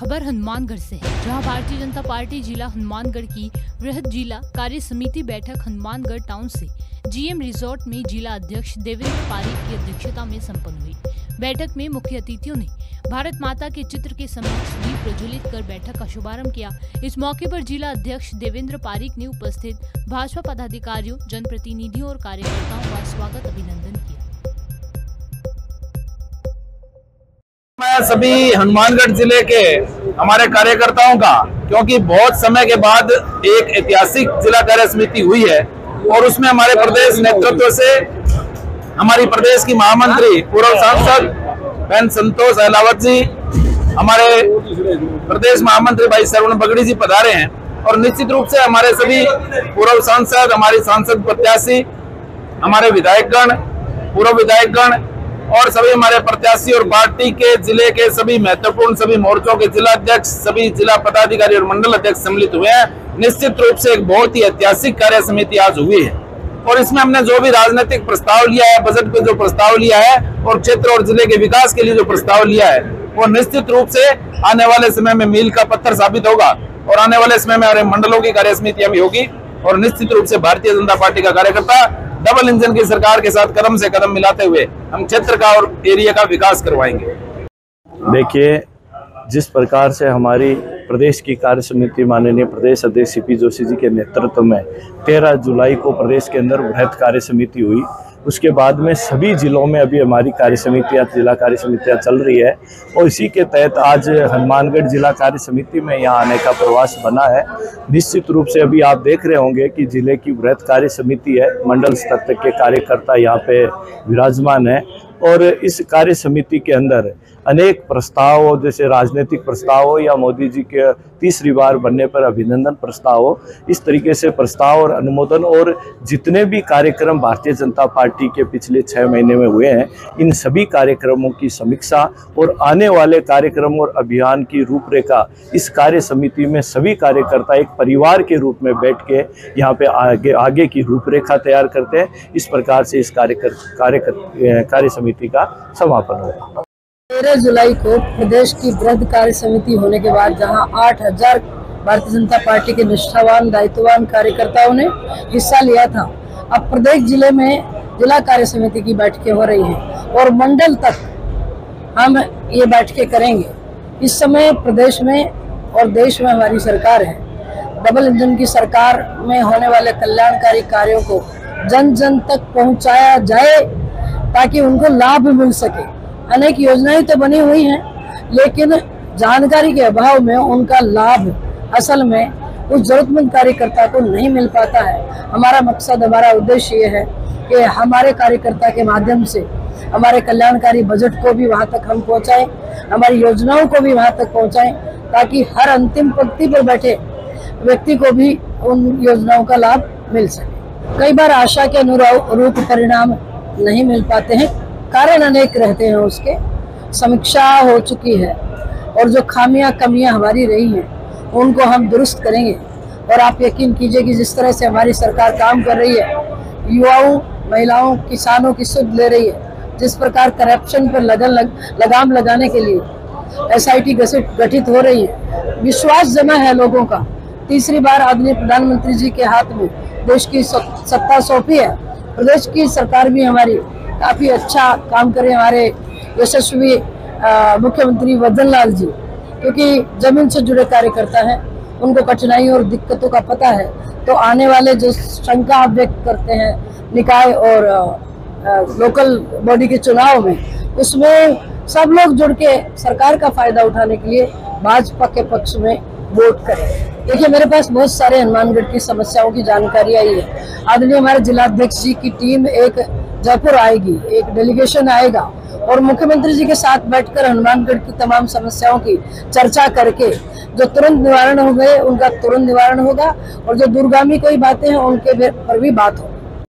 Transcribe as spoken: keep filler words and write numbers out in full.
खबर हनुमानगढ़ से है, जहां भारतीय जनता पार्टी जिला हनुमानगढ़ की वृहद जिला कार्य समिति बैठक हनुमानगढ़ टाउन से जीएम रिजॉर्ट में जिला अध्यक्ष देवेंद्र पारीक की अध्यक्षता में संपन्न हुई। बैठक में मुख्य अतिथियों ने भारत माता के चित्र के समक्ष दीप प्रज्वलित कर बैठक का शुभारंभ किया। इस मौके पर जिला अध्यक्ष देवेंद्र पारीक ने उपस्थित भाजपा पदाधिकारियों, जनप्रतिनिधियों और कार्यकर्ताओं का स्वागत अभिनंदन किया। मैं सभी हनुमानगढ़ जिले के हमारे कार्यकर्ताओं का, क्योंकि बहुत समय के बाद एक ऐतिहासिक जिला कार्य समिति हुई है और उसमें हमारे प्रदेश नेतृत्व से हमारी प्रदेश की महामंत्री पूर्व सांसद बहन संतोष अहलावत जी, हमारे प्रदेश महामंत्री भाई श्रवण बगड़ी जी पधारे हैं और निश्चित रूप से हमारे सभी पूर्व सांसद, हमारी सांसद प्रत्याशी, हमारे विधायकगण, पूर्व विधायकगण और सभी हमारे प्रत्याशी और पार्टी के जिले के सभी महत्वपूर्ण सभी मोर्चों के जिला अध्यक्ष, सभी जिला पदाधिकारी और मंडल अध्यक्ष सम्मिलित हुए हैं। निश्चित रूप से एक बहुत ही ऐतिहासिक कार्य समिति आज हुई है और इसमें हमने जो भी राजनीतिक प्रस्ताव लिया है, बजट पे जो प्रस्ताव लिया है और क्षेत्र और जिले के विकास के लिए जो प्रस्ताव लिया है, वो निश्चित रूप से आने वाले समय में मील का पत्थर साबित होगा और आने वाले समय में हमारे मंडलों की कार्य समितियां भी होगी और निश्चित रूप से भारतीय जनता पार्टी का कार्यकर्ता डबल इंजन की सरकार के साथ कदम से कदम मिलाते हुए हम क्षेत्र का और एरिया का विकास करवाएंगे। देखिए, जिस प्रकार से हमारी प्रदेश की कार्य समिति माननीय प्रदेश अध्यक्ष सीपी जोशी जी के नेतृत्व में तेरह जुलाई को प्रदेश के अंदर वृहद कार्य समिति हुई, उसके बाद में सभी जिलों में अभी हमारी कार्य समितियाँ, जिला कार्य समितियाँ चल रही है और इसी के तहत आज हनुमानगढ़ जिला कार्य समिति में यहाँ आने का प्रवास बना है। निश्चित रूप से अभी आप देख रहे होंगे कि जिले की वृहद कार्य समिति है, मंडल स्तर तक के कार्यकर्ता यहाँ पे विराजमान है और इस कार्य समिति के अंदर अनेक प्रस्ताव, जैसे राजनीतिक प्रस्ताव हो या मोदी जी के तीसरी बार बनने पर अभिनंदन प्रस्ताव हो, इस तरीके से प्रस्ताव और अनुमोदन और जितने भी कार्यक्रम भारतीय जनता पार्टी के पिछले छः महीने में हुए हैं, इन सभी कार्यक्रमों की समीक्षा और आने वाले कार्यक्रम और अभियान की रूपरेखा इस कार्य समिति में सभी कार्यकर्ता एक परिवार के रूप में बैठ के यहाँ पे आगे आगे की रूपरेखा तैयार करते हैं। इस प्रकार से इस कार्य कार्य कार्य समिति का समापन होगा। तेरह जुलाई को प्रदेश की वृहद कार्य समिति होने के बाद जहां आठ हजार भारतीय जनता पार्टी के निष्ठावान, दायित्ववान कार्यकर्ताओं ने हिस्सा लिया था, अब प्रत्येक जिले में जिला कार्य समिति की बैठकें हो रही हैं और मंडल तक हम ये बैठकें करेंगे। इस समय प्रदेश में और देश में हमारी सरकार है, डबल इंजन की सरकार में होने वाले कल्याणकारी कार्यों को जन जन तक पहुँचाया जाए ताकि उनको लाभ मिल सके। अनेक योजनाएं तो बनी हुई हैं, लेकिन जानकारी के अभाव में उनका लाभ असल में उस जरूरतमंद कार्यकर्ता को नहीं मिल पाता है। हमारा मकसद, हमारा उद्देश्य ये है कि हमारे कार्यकर्ता के माध्यम से हमारे कल्याणकारी बजट को भी वहां तक हम पहुंचाएं, हमारी योजनाओं को भी वहां तक पहुंचाएं, ताकि हर अंतिम पंक्ति पर बैठे व्यक्ति को भी उन योजनाओं का लाभ मिल सके। कई बार आशा के अनुरूप परिणाम नहीं मिल पाते हैं, कारण अनेक रहते हैं। उसके समीक्षा हो चुकी है और जो खामियां कमियां हमारी रही हैं उनको हम दुरुस्त करेंगे और आप यकीन कीजिए कि जिस तरह से हमारी सरकार काम कर रही है, युवाओं, महिलाओं, किसानों की सुध ले रही है, जिस प्रकार करप्शन पर लगन लग, लगाम लगाने के लिए एस आई टी गठित हो रही है, विश्वास जमा है लोगों का। तीसरी बार आदरणीय प्रधानमंत्री जी के हाथ में देश की सत्ता सौंपी है। प्रदेश की सरकार भी हमारी काफी अच्छा काम करे, हमारे यशस्वी मुख्यमंत्री वदन लाल जी, क्योंकि जमीन से जुड़े कार्यकर्ता हैं, उनको कठिनाइयों और दिक्कतों का पता है। तो आने वाले जो शंका आप व्यक्त करते हैं निकाय और आ, आ, लोकल बॉडी के चुनाव में, उसमें सब लोग जुड़ के सरकार का फायदा उठाने के लिए भाजपा के पक्ष में वोट करें। देखिए, मेरे पास बहुत सारे हनुमानगढ़ की समस्याओं की जानकारी आई है। आदरणीय हमारे जिलाध्यक्ष जी की टीम एक जयपुर आएगी, एक डेलीगेशन आएगा और मुख्यमंत्री जी के साथ बैठकर हनुमानगढ़ की तमाम समस्याओं की चर्चा करके जो तुरंत निवारण हो गए उनका तुरंत निवारण होगा और जो दूरगामी कोई बातें हैं उनके पर भी बात होगी।